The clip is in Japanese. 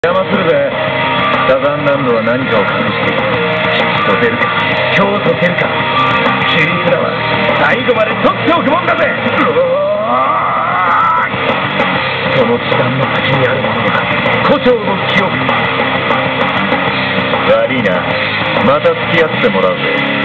邪魔するぜ。サザンランドは何かを隠している。きっと出るか、今日と出るか。キリンフラは最後まで取っておくもんだぜ。その時間の先にあるものが胡蝶の記憶。悪いな、また付き合ってもらうぜ。